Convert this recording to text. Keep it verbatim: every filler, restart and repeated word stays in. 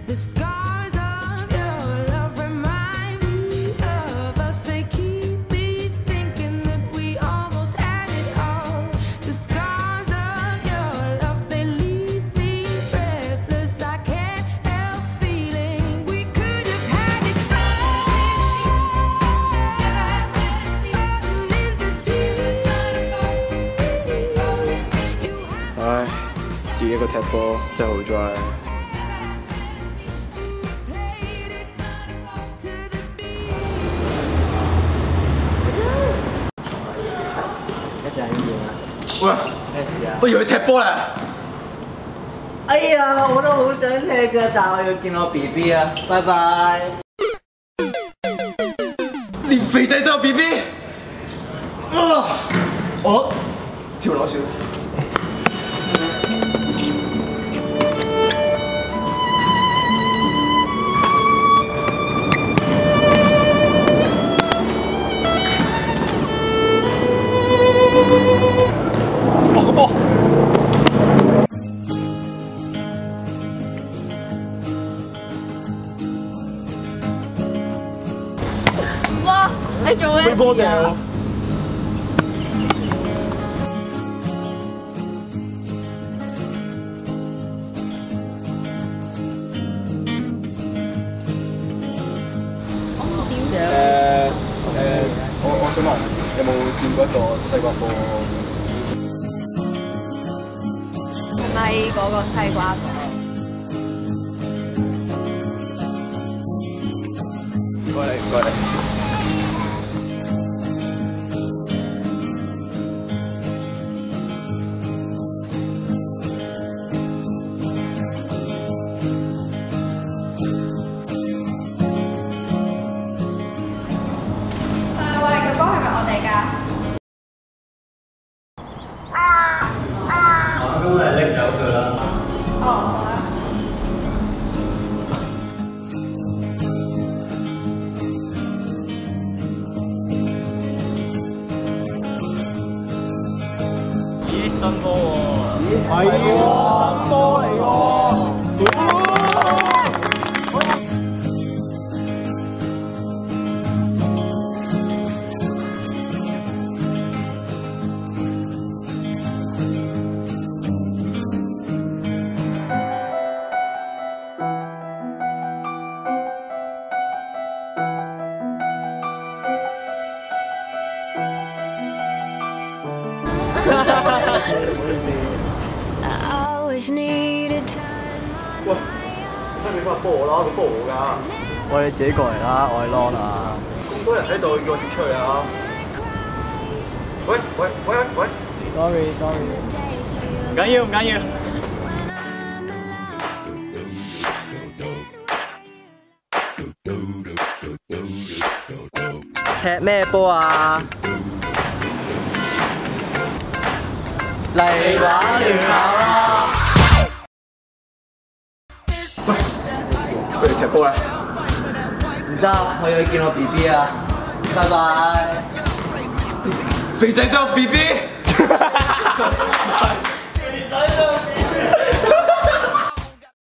唉，自己一個踢波真係好 dry。 一陣要點啊？ 喂， 咩事啊？ 不如去踢波啦！ 哎呀，我都好想踢㗎，但係我要見我 B B 啊！拜拜。 連肥仔都有 B B。啊！我跳樓算。哇個波！ 哇！你做咩事啊？ 誒誒，我我想問，有冇見過一個西瓜波？ 係咪嗰個西瓜波？ 唔該你，唔該你。 咁咪拎走佢啦。 哦，好啊。 咦，新波喎！ 咦，係喎，新波嚟喎！喂，差唔多波我啦，個波我㗎。 我哋自己過嚟啦，我係 Lon 啊。 咁多人喺度，叫我點出去啊？喂喂喂喂 Sorry sorry， 唔緊要唔緊要。踢咩波啊？嚟玩聯校啦！ 喂，佢哋踢波啊？ 唔得，我要去見我 B B 啊！拜拜。 肥仔都有 B B。 肥仔都有 B B。